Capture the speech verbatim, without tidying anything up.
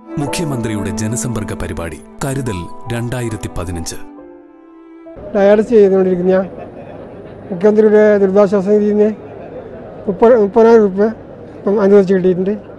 മുഖ്യമന്ത്രിയുടെ ജനസമ്പർക്ക പരിപാടി കരുതൽ രണ്ടായിരത്തി പതിനഞ്ച്. ഡയാലിസിസ് ചെയ്തുകൊണ്ടിരിക്കുന്ന മുഖ്യമന്ത്രിയുടെ ദുരിതാശ്വാസ നിധിയിൽ നിന്ന് മുപ്പത് മുപ്പതിനായിരം രൂപ അനുവദിച്ച് കിട്ടിയിട്ടുണ്ട്.